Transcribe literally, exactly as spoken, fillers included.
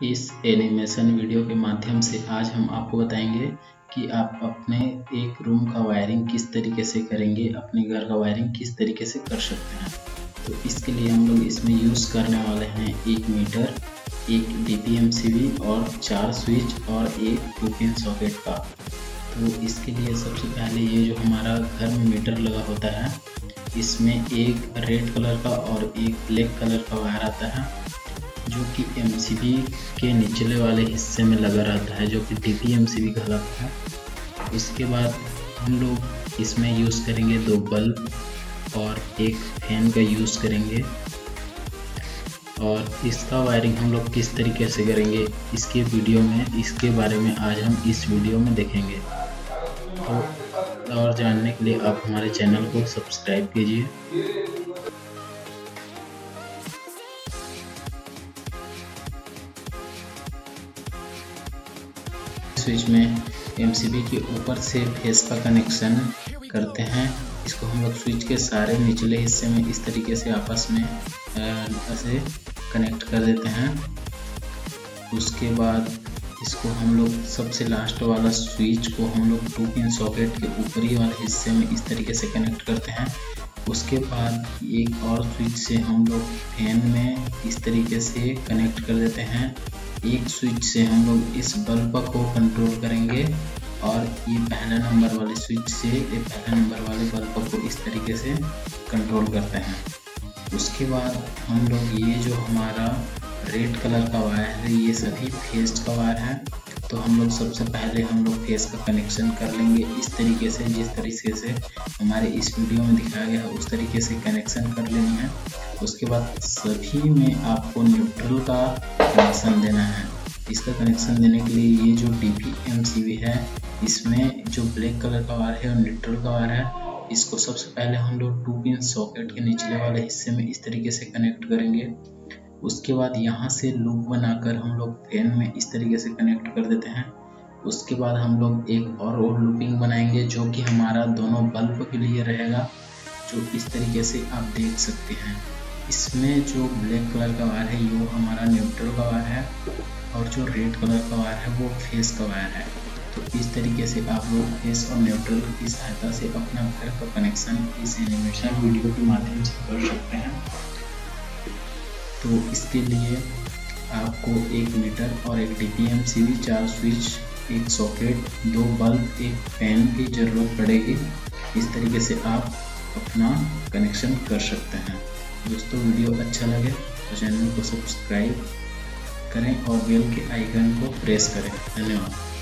इस animation video के माध्यम से आज हम आपको बताएंगे कि आप अपने एक रूम का वायरिंग किस तरीके से करेंगे, अपने घर का वायरिंग किस तरीके से कर सकते हैं। तो इसके लिए हम लोग इसमें यूज़ करने वाले हैं एक मीटर, एक D P M C B और चार स्विच और एक टू पिन सॉकेट का। तो इसके लिए सबसे पहले ये जो हमारा घर में मीटर लगा होता है, इसमें एक रेड कलर का और एक ब्लैक कलर का वायर आता है जो कि एम सी बी के निचले वाले हिस्से में लगा रहता है, जो कि D P M C B कहलाता है। इसके बाद हम लोग इसमें यूज़ करेंगे दो बल्ब और एक फैन का यूज़ करेंगे। और इसका वायरिंग हम लोग किस तरीके से करेंगे इसके वीडियो में, इसके बारे में आज हम इस वीडियो में देखेंगे। तो और जानने के लिए आप हमारे चैनल को सब्सक्राइब कीजिए। स्विच में एम सी बी के ऊपर से फेस का कनेक्शन करते हैं। इसको हम लोग स्विच के सारे निचले हिस्से में इस तरीके से आपस में ऐसे कनेक्ट कर देते हैं। उसके बाद इसको हम लोग सबसे लास्ट वाला स्विच को हम लोग टू पिन सॉकेट के ऊपरी वाले हिस्से में इस तरीके से कनेक्ट करते हैं। उसके बाद एक और स्विच से हम लोग फैन में इस तरीके से कनेक्ट कर देते हैं। एक स्विच से हम लोग इस बल्ब को कंट्रोल करेंगे और ये पहला नंबर वाले स्विच से ये पहला नंबर वाले बल्ब को इस तरीके से कंट्रोल करते हैं। उसके बाद हम लोग ये जो हमारा रेड कलर का वायर है, ये सभी फेस का वायर है। तो हम लोग सबसे पहले हम लोग फेस का कनेक्शन कर लेंगे इस तरीके से, जिस तरीके से हमारे इस वीडियो में दिखाया गया है उस तरीके से कनेक्शन कर लेनी है। उसके बाद सभी में आपको न्यूट्रल का कनेक्शन देना है। इसका कनेक्शन देने के लिए ये जो D P M C B है, इसमें जो ब्लैक कलर का वायर है और न्यूट्रल का वायर है, इसको सबसे पहले हम लोग टू पिन सॉकेट के निचले वाले हिस्से में इस तरीके से कनेक्ट करेंगे। उसके बाद यहाँ से लूप बनाकर हम लोग फैन में इस तरीके से कनेक्ट कर देते हैं। उसके बाद हम लोग एक और और लूपिंग बनाएंगे जो कि हमारा दोनों बल्ब के लिए रहेगा, जो इस तरीके से आप देख सकते हैं। इसमें जो ब्लैक कलर का वायर है वो हमारा न्यूट्रल का वायर है और जो रेड कलर का वायर है वो फेस का वायर है। तो इस तरीके से आप लोग फेस और न्यूट्रल की सहायता से अपना घर का कनेक्शन इस एनिमेशन वीडियो के माध्यम से कर सकते हैं। तो इसके लिए आपको एक मीटर और एक D P M C B, चार स्विच, एक सॉकेट, दो बल्ब, एक फैन की ज़रूरत पड़ेगी। इस तरीके से आप अपना कनेक्शन कर सकते हैं। दोस्तों, वीडियो अच्छा लगे तो चैनल को सब्सक्राइब करें और बेल के आइकन को प्रेस करें। धन्यवाद।